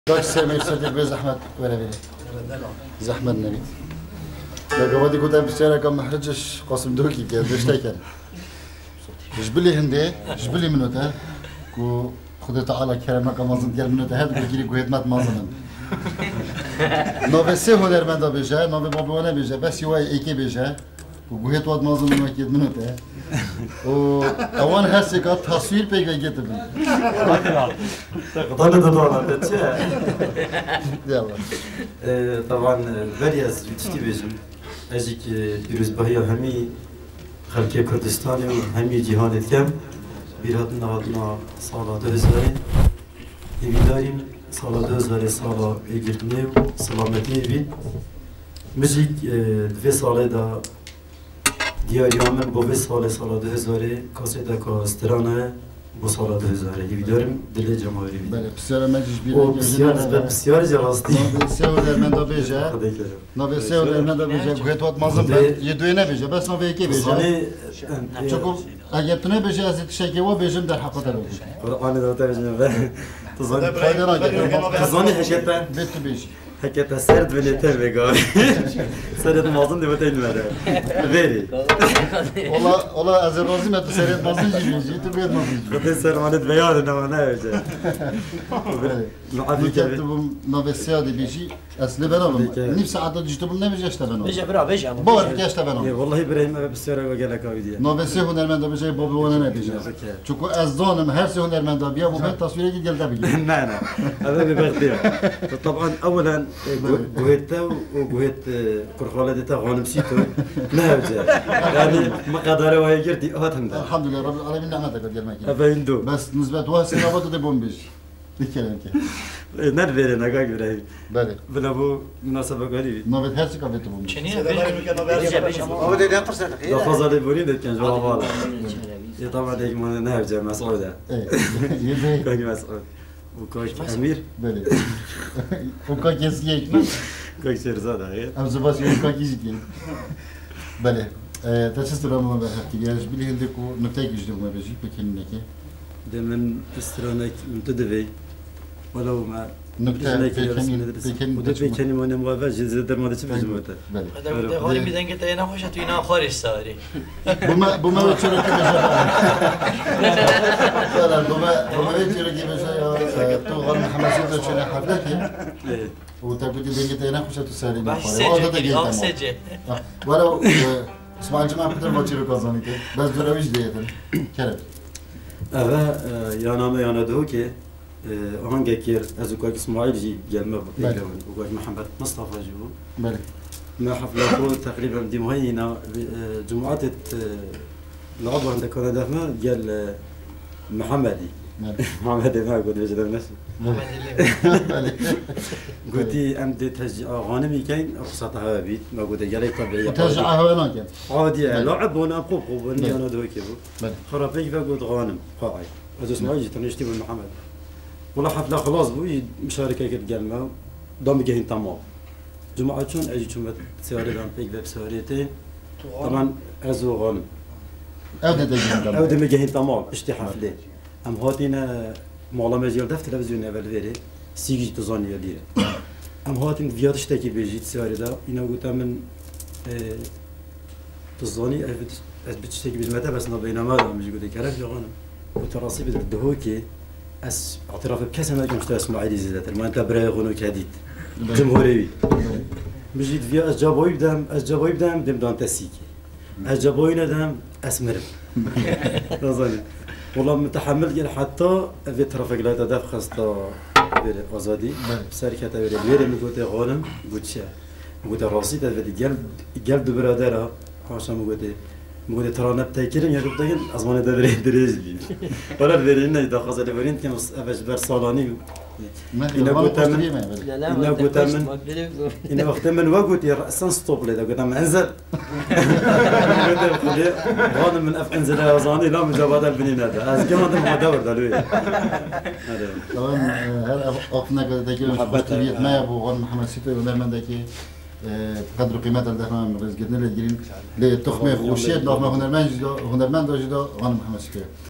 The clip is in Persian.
داش سامي صديق بزحمة ولا بيه زحمة النبي لقى ودي كنت بسيارة كم محرجش قاسم دوكي كده دشتاي كده جبلي هندي جبلي منو ده كو خدي تعالى كلامك مازن ديال منو ده هاد بيجي قويت مات مازن نوفسي هنر من دا بيجا نوفي بابوانا بيجا بس يواي ايكي بيجا وقويت واد مازن منو اكيد منو ده و اوان هسي كات تصوير بيجا جيتبن طبعا برياز تشتي بيجم اجيك يروز بهيا همي خلقي كردستاني وهمي جهان الكم بيراتنا هاتنا صالة دوزاري ايداريم صالة دوزاري صالة ايجرتني سلامتي بي مجيك في صالة دا ديار يومن بو في صالة دوزاري كاسيتا كاسترانه bu sala 2000'e gidiyorum dile cemaati. Böyle psiyara meclis bir. O psiyar cevasti. Psiyar menda beja. Nove psiyar menda beja. Guhet vat mazım ben yeduene beja. Bas nove iki beja. Çünkü eğer tune beja az tişeki o bejim der hakikaten olur. Kur'an'ı da tevcih ben. Tuzani faydana gelir. Tuzani heşete. Bitti beş. Hakikaten sert ve yeter ve gari. Sert mazın diye değil mi? Veri. Ola Azerbaycan et sert mazın gibi. Jitu bir mazın. Kadın sermanet beyan ne var ne öyle. Mücadele bu navesya de beji. Aslı ben oğlum. Nefs adı düştü bunu ne beji işte ben oğlum. Beja bra beja. Bağır ki işte ben oğlum. Vallahi İbrahim abi psiyara ve gelek abi diye. Navesya hunermende beji babu ona ne beji. Çünkü azdanım her şey hunermende biya bu ben tasvire gel de beji. نعم هذا ببغداد طبعا اولا قويتا وقويت كرخالدتا غانم سيتو نهوجا يعني ما قدر وهي جرتي هاتهم الحمد لله رب العالمين نعمتك قد يرمك افيندو بس نسبة واسي نبات دي بومبيش بكلام كده نرفيري نقاق براي بله بلا بو مناسبة قريبة نبات هرسي كافيتو بومبيش Çeniye beja beja. هو ده ينطر لا فضل بورين ده كان جواب والله طبعا هيك ما نهوجا مسعودة يدي كاك مسعود وكاك امير بله وكاك يسيك كاك شيرزاد غير ام زباس وكاك يجيك بله تشستر ما بحكي ياش بلي هندكو نتايج جدو ما بيجي بكلمك ده من استرانك منتدبي ولو ما نكتة وده في كلمة أنا مغافى جزء درما ده شبه جمعته بله ده هوني بدن قلت أنا خوشة توينا خارج ساري. بما وتشرو كي بجا لا بما وتشرو كي بجا تو غير محمد سيد شنو حفلتي وتقول لي بيجي انا خوشة تسالي باش سجل أو سجل. ولو اسمع الجماعة بدل ما تشرو كازاني بس درويش ديتن كرب أبا يا نام يا ندهو كي هنگه كير از وكاك اسماعيل جي جلما بيجون وكاك محمد مصطفى جو بله ما حفلة تقريبا دي مهينة جمعات العضو عند كان دفما قال محمدي محمدي ما قلت بجد نفسي قلتي ام دي تهجي غانمي كاين رخصتها بيت ما قلت قال لي طبيعي ترجعها هناك عادي لعب وانا ابقوق وني انا دوي كيفو بله خرافيك فقلت غانم قاعد از اسماعيل جيت نشتي محمد والله حفلة خلاص بوي مشاركة كالجلمة دام جهين تمام جماعة شون أجي شو سيارة دام بيك باب سيارتين طبعا أزو غانم أودي تجيب أو دم جهين تمام اشتي حفلة أم هاتينا معلم مجال دفتر تلفزيون أول فيري سيجي تزاني يديره أم هاتين فيات اشتكي بيجيت سيارة دا إنا قلت من تزاني أثبت اشتكي بجمعته بس نبينا ما دام يجي قلت كلام يا غانم قلت راسي بدهوكي اس اعتراف بكسر ما كنت اسماعيلي زيادة ما انت براي غنو كاديت جمهوري بجيت فيا اسجابوي بدم دم دان تسيكي اسجابوي ندم اسمر نظني والله متحمل قال حتى في ترافيك لا تدف خاصة ازادي سركه بيري بيري مقوت غانم قلت شا قلت راسي تفدي قلب برادرها عشان مقول ترى نبتكرين يا ربطين أزمان دبرين دريج بي ولا دبرين إذا خاصة دبرين كم أبش برصالاني إنه قلت إنه وقت من وقت يرأسن ستوب لي قلت من أنزل هذا من أف أنزل يا زاني لا مجابات البنين هذا أز كمان ما دور دلوي طبعا هذا أقنع كذا تكلم محبت ما يبغى غن محمد سيفي ولا من ذاك قدر قيمة الدهمان رزقنا للجرين لتخمة خوشية دهمان هنرمند جدا غن محمد سيفي